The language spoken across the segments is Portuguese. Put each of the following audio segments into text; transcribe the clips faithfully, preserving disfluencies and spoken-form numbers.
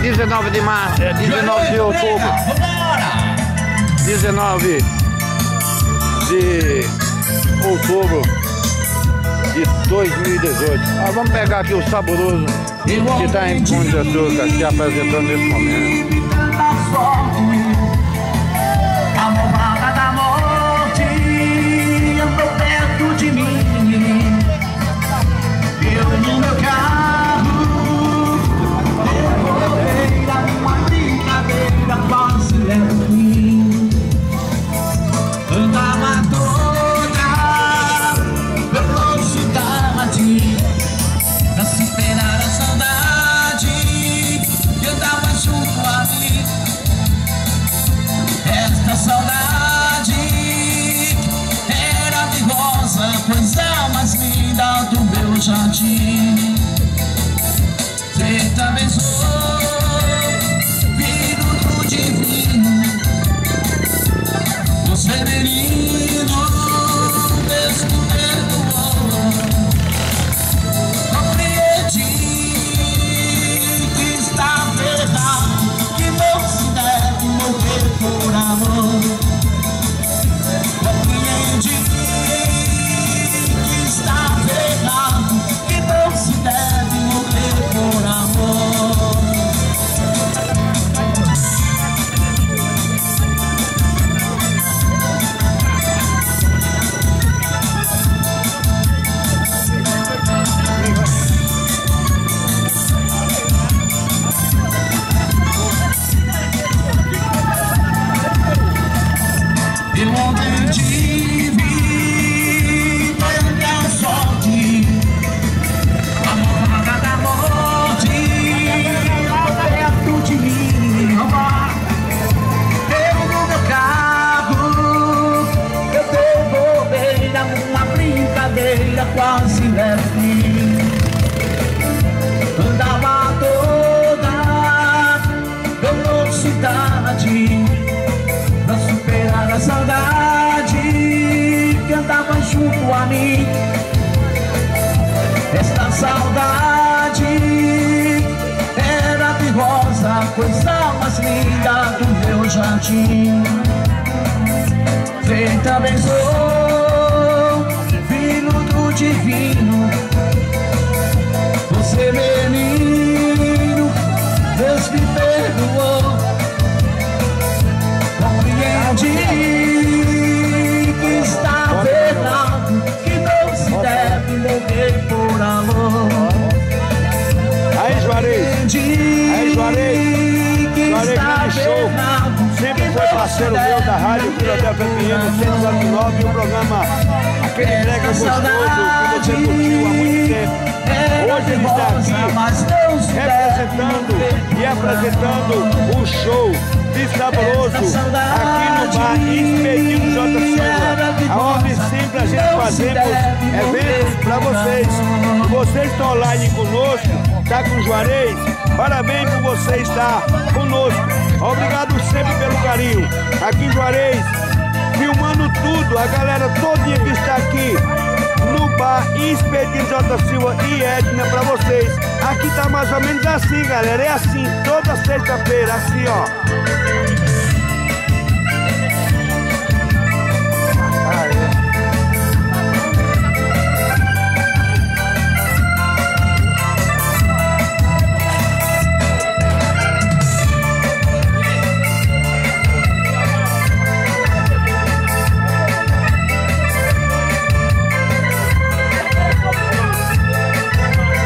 dezenove de março, é, dezenove de outubro, dezenove de outubro de dois mil e dezoito. Ah, vamos pegar aqui o Saboroso, que está em Pão de Açúcar, se apresentando nesse momento. A morada da morte andou perto de mim. Eu no meu carro, eu a uma brincadeira quase leva mim. Andava toda velocidade pra superar a saudade que andava junto a mim. Esta saudade era de rosa, coisa mais linda do meu jardim. Você também sou filho do divino. Você menino, mesmo perdoou. Compreendi que está errado, que não se deve morrer por amor. Compreendi que está errado, que não se deve morrer por amor. Eu ontem tive tanta sorte, a morada da morte perto de mim. Eu no meu carro, eu devolvei uma brincadeira quase leve. Andava toda velocidade pra superar a saudade que andava junto a mim. Esta saudade era de rosa, coisa mais linda do meu jardim. Você também sou filho do divino. Você menino, Deus me perdoou. Compreendi que está errado, que não se deve morrer por amor. Aí, Juarez, aí, Juarez, Juarez, grande show, sempre foi parceiro meu da Rádio Philadelphia F M cento e nove, e o programa Aquele Brega Gostoso, que você curtiu há muito tempo. Hoje ele está aqui representando e apresentando o show de Saboroso aqui no bar Expedito J. Silva. A ordem sempre a gente fazemos eventos para vocês. Vocês estão online conosco, tá com o Juarez? Parabéns por você estar conosco. Obrigado sempre pelo carinho. Aqui em Juarez, filmando tudo, a galera todinha que está aqui no bar Expedito J. Silva e Edna para vocês. Aqui tá mais ou menos assim, galera. É assim, toda sexta-feira, assim, ó.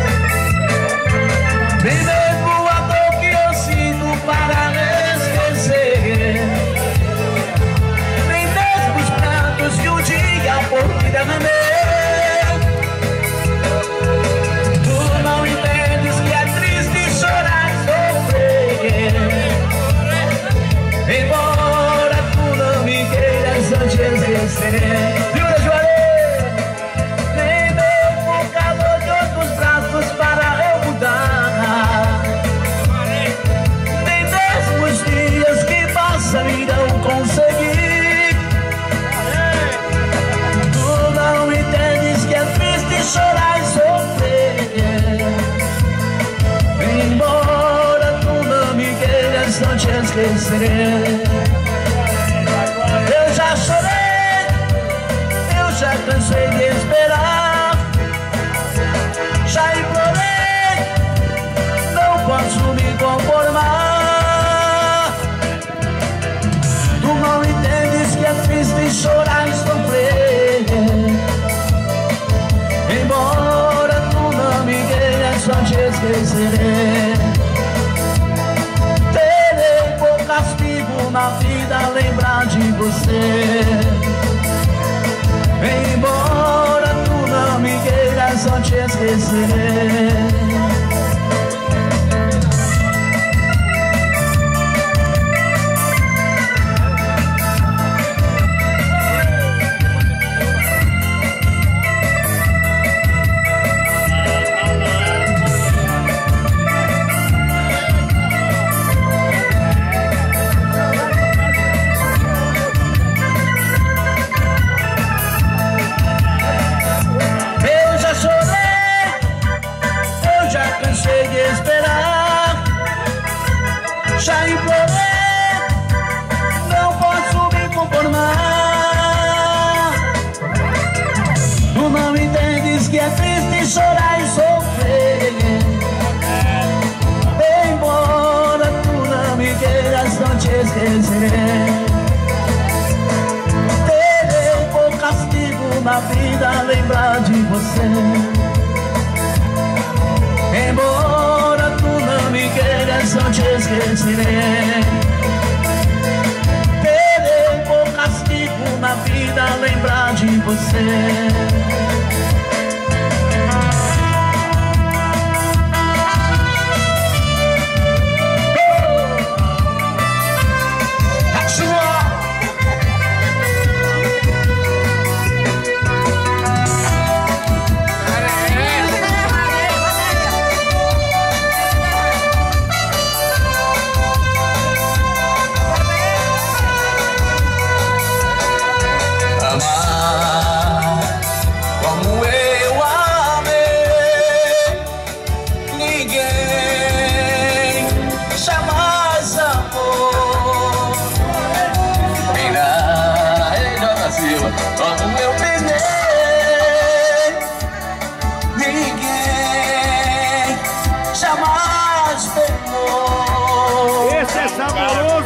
Bem mesmo a dor que eu sinto para esquecer. dias não te esquecerei. Eu já chorei, eu já cansei de esperar, já implorei, não posso me conformar. Tu não entendes que é triste chorar e sofrer. Embora tu não me queiras, só te esquecerei. Terei por castigo na vida lembrar de você. Embora tu não me queiras, só te esquecerei. Já implorei, não posso me conformar. Tu não entendes que é triste chorar e sofrer. Embora tu não me queiras, não te esquecerei. Terei por castigo na vida lembrar de você. Embora tu não me queiras, não te esquecerei. Terei por castigo na vida lembrar de você. Como eu penei, ninguém jamais pegou. Esse é saboroso,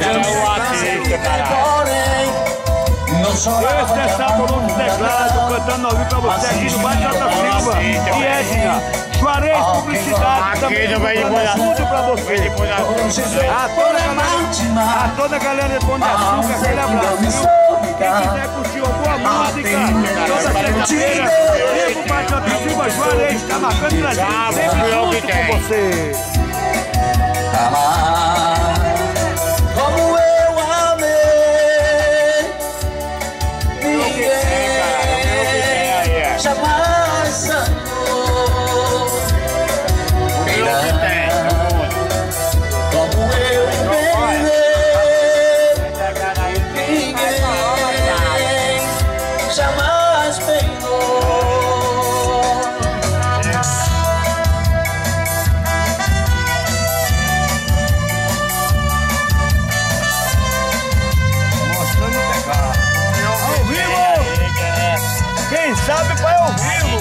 porém, não chorava. Esse é saboroso teclado, cantando ao vivo pra você aqui no Batata Silva e Edna. Juarez Publicidade também, tudo pra você. A toda a galera, a toda a galera de Pão de Açúcar, aquele abraço, viu? Quem quiser curtir uma boa música, toda sexta-feira, vem pro Batata Silva, Juarez, tá marcando na gente, sempre junto com você. Amar como eu amei, ninguém jamais amou. Como eu penei, ninguém jamais pegou. Mostrando o teclado. Ao vivo! Quem sabe vai ao vivo!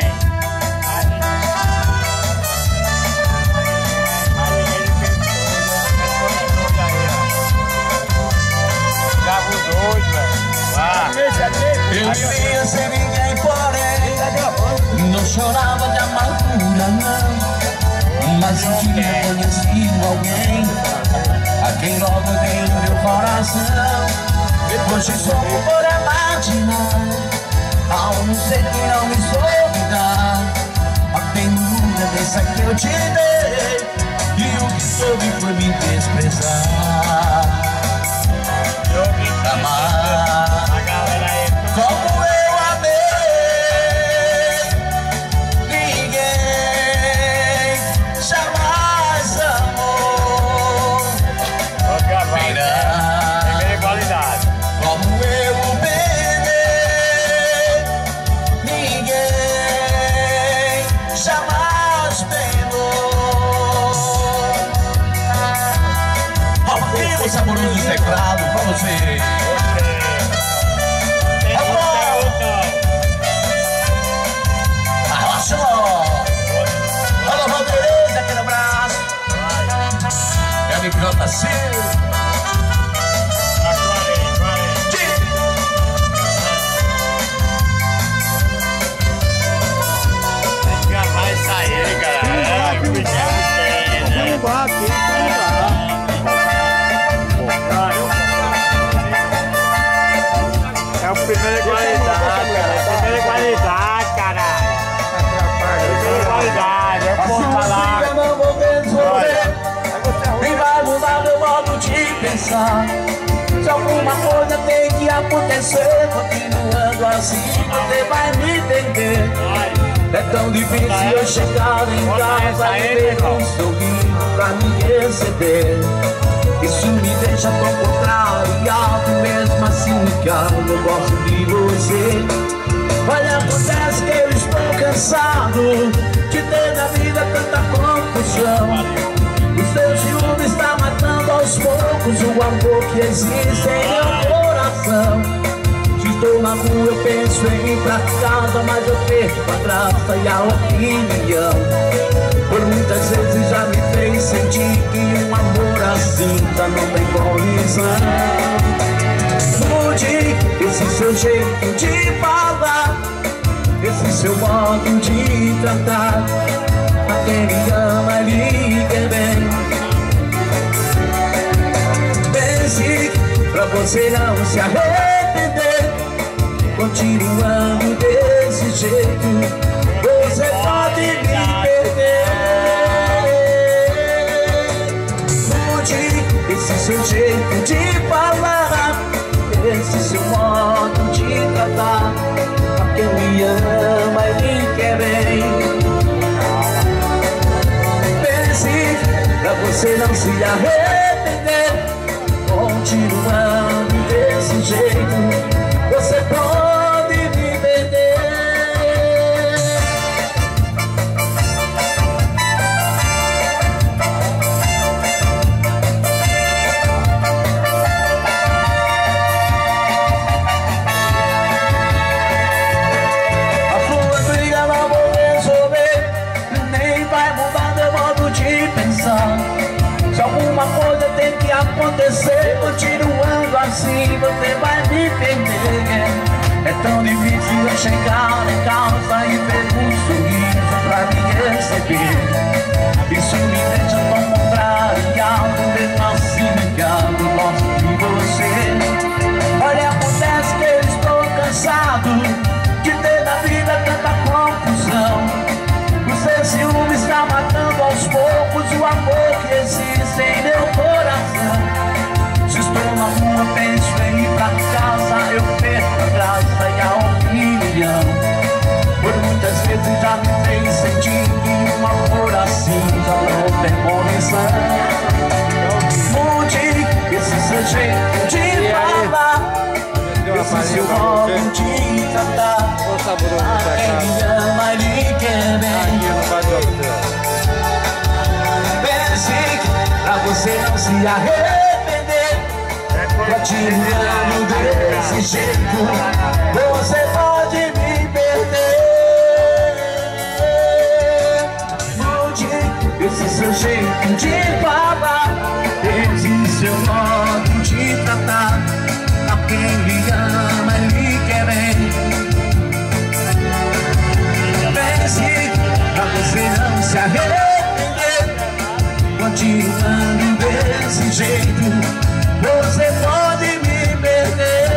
Eu vivia sem ninguém, porém não chorava de amargura, não. Mas eu tinha conhecido alguém a quem logo dei no meu coração. Hoje sou por imaginar, ao não ser que não me soube dar a ternura dessa que eu te dei, e o que soube foi me desprezar. Amar como eu amei, ninguém jamais amou. Pena, como eu penei, ninguém jamais penou. luz dos teclados pra você. Arrocha! Alô, Valdeirês, aquele abraço. M J C. É o primeiro qualidade, cara. Primeira qualidade, caralho. Primeira qualidade, é bom falar. Eu não vou resolver, nem vai mudar meu modo de pensar. Se alguma coisa tem que acontecer, continuando assim, você vai me entender. É tão difícil eu chegar em casa e ver um sorriso pra me receber. Isso me deixa tão contrariado, mesmo assim, cara, eu gosto de você. Olha, acontece que eu estou cansado de ter na vida tanta confusão. O seu ciúme está matando aos poucos o amor que existe em meu coração. Se estou na rua eu penso em ir pra casa, mas eu perco a graça e a opinião. Por muitas vezes já me fez sentir que um amor assim já não tem condição. Mude esse seu jeito de falar, esse seu modo de tratar. A quem me ama lhe quer bem. Pense pra você não se arrepender. Continuando desse jeito, você pode me perder. Mude esse seu jeito de falar, esse seu modo de tratar. A quem me ama e lhe quer bem. Pense pra você não se arrepender. Continuando desse jeito, você pode me perder. A sua briga não vou resolver, nem vai mudar meu modo de pensar. Se alguma coisa tem que acontecer, continuando assim, você vai me perder. É tão difícil eu chegar em casa e ver um sorriso pra me receber. Isso me deixa tão contrariado, mesmo assim, cara, eu gosto de você. Olha, acontece que eu estou cansado de ter na vida tanta confusão. O seu ciúme está matando aos poucos o amor que existe em meu coração. Se estou na rua, penso em ir pra casa, eu perco a graça e a opinião. Por muitas vezes já me fez sentir que um amor assim já não tem condição. Mude esse seu jeito de falar, esse seu modo de tratar. A quem me ama e lhe quer bem. Pense pra você não se arrepender. Continuando desse jeito, você pode me perder. Mude esse seu jeito de falar, esse seu modo de tratar. A quem lhe ama e lhe quer bem. Pense pra você não se arrepender. Continuando desse jeito, você pode me perder.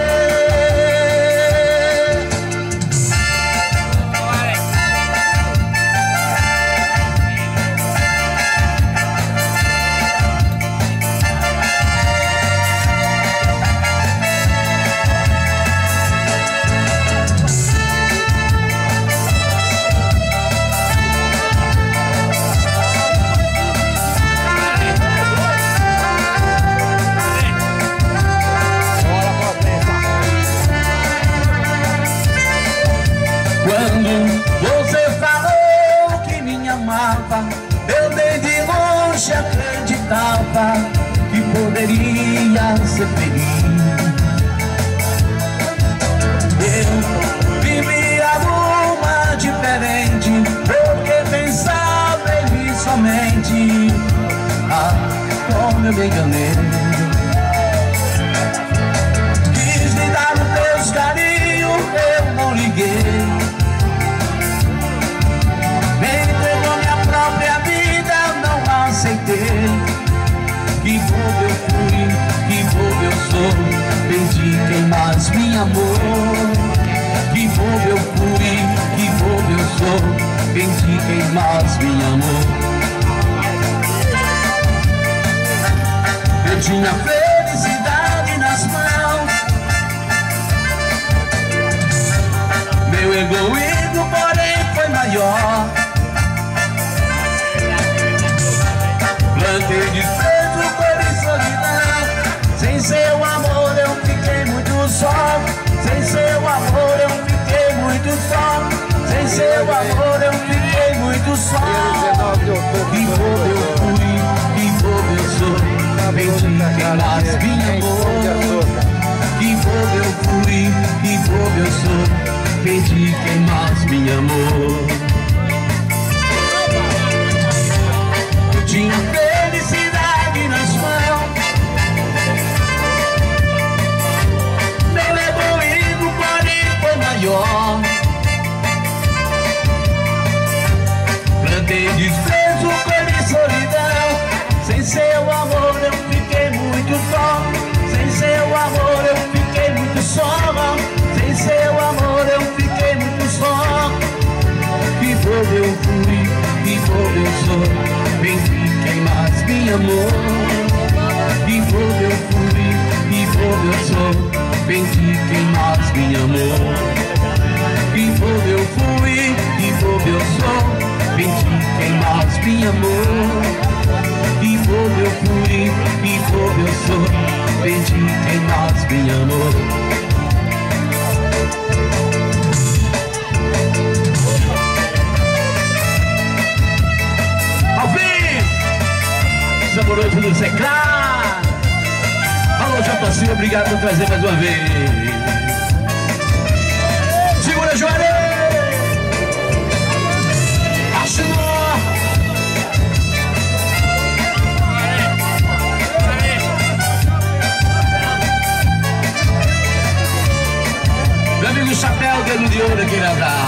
poderia ser feliz. Eu vivia uma diferente, porque pensava em mim somente. Ah, como eu me enganei. Quis lhe dar os teus carinhos, eu não liguei. Me entregou minha própria vida, eu não aceitei. Que bobo eu fui, que bobo eu sou, perdi quem mais me amou. Que bobo eu fui, que bobo eu sou, perdi quem mais me amou. Eu tinha felicidade nas mãos, meu egoísmo porém foi maior. Plantei desprezo, cor e solidão. Sem seu amor eu fiquei muito só. Sem seu amor eu fiquei muito só. Sem seu amor eu fiquei muito só. Que bobo eu fui, que bobo eu sou, perdi quem mais me amou. Que bobo eu fui, que bobo eu sou, perdi quem mais me amou. Eu tinha felicidade nas mãos, meu egoísmo porém foi maior. Plantei desprezo, cor e solidão. Sem seu amor eu fiquei muito só. Sem seu amor eu fiquei muito só. Sem seu amor eu fiquei muito só. Que bobo eu fui, que bobo eu sou, perdi quem mais me amou. Que bobo eu fui, que bobo eu sou, perdi quem mais me amou. Que bobo eu fui, que bobo eu sou, perdi quem mais me amou. Que bobo eu fui, que bobo eu sou, perdi quem mais me amou. Saboroso do Seclar. Alô, J C, obrigado por trazer mais uma vez. Segura, Juarez. Assinou. Meu amigo Chapéu, dedo de ouro aqui na praia.